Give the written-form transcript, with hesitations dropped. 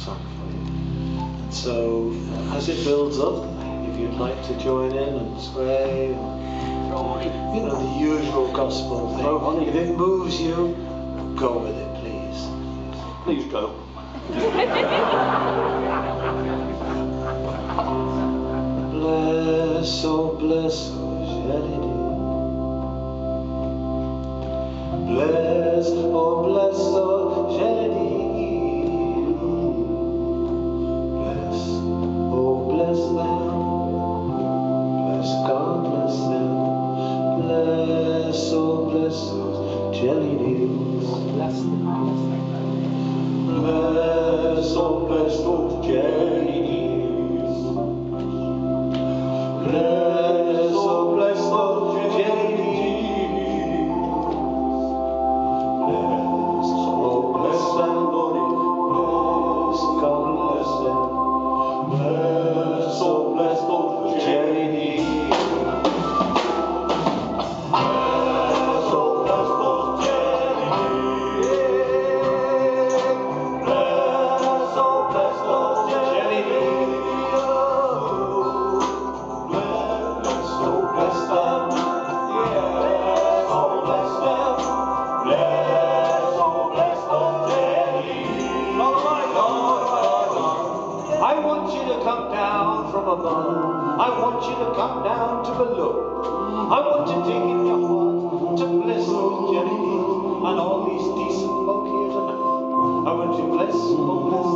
song for you. And so, as it builds up, if you'd like to join in and sway, or, you know, the usual gospel thing. If it moves you, go with it, please. Please go. Bless, oh bless, oh jellied eel. Bless, oh bless, oh jellied eel. Bless, oh bless them. Bless God, bless them. Bless, oh bless those jellied eels. Bless them. Bless, oh bless those jellied eels. Bless, oh bless those jellied eels. Bless, oh bless them, Lord. Bless, God bless them. Bless, oh bless those jellied eels. Bless, oh bless those jellied eels. Bless, oh bless those jellied eels. Bless, oh bless them. Yes, oh bless them. Bless, oh bless those jellied eels. All right, I want you to come down from above. I want you to come down to below. I want you to take in your heart to bless those jellied eels and all these decent folk here tonight. I want you to bless, oh bless